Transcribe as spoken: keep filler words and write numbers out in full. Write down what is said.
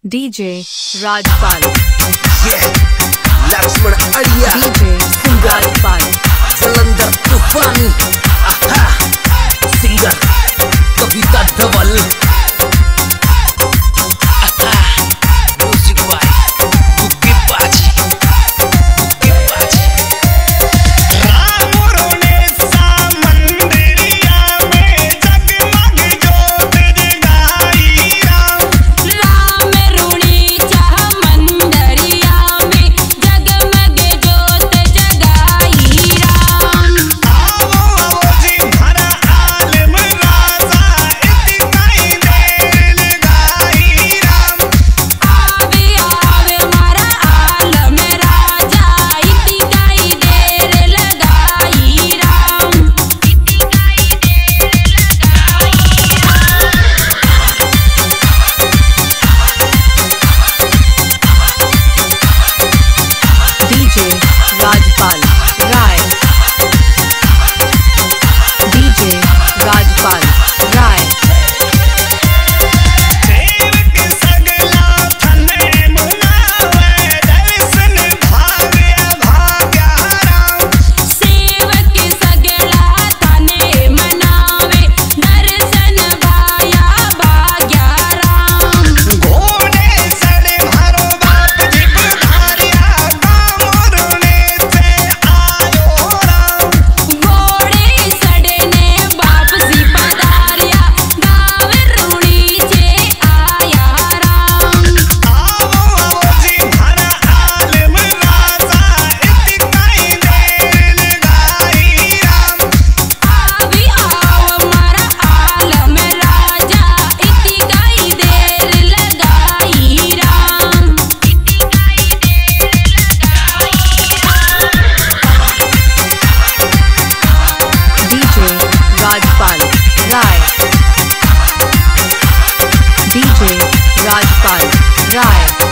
DJ Rajpal, Laxman Adiya, DJ Rajpal, Jalandhar Toofani, singer Kavita Dhaval, music by Bukki Baji, Bukki बाजी। राम रोने सा मंदिरिया में जगमग जोत जगाई राम। राम रोने चाह मंदिरिया में जगमग जोत जगाई राम। आओ आओ जी भरा आलम राजा इतनी देर लगाई राम। आवे आवे मारा आलम राजा इतनी देर लगाई राम। इतनी देर डीजे राजपाल राय, डीजे राजपाल राय, देव के सगला थने मुनावे दर्शन भावे भाग्या राम। सेवक सगला तने मनावे दर्शन भाया भाग्या राम। घोड़े सड़े भरो बाप जी पधारिया गाँव रोने से आयो राम। घोड़े सड़े ने बाप सी पधारिया गाँव रूड़ी से आया राम। आओ आओ जी भरा आलम राजा इतनी देर लगाई राम। आवी आओ मारा आलम राजा इतनी देर लगाई राम। इतनी देर डीजे राजपाल राय, डीजे राजपाल राय।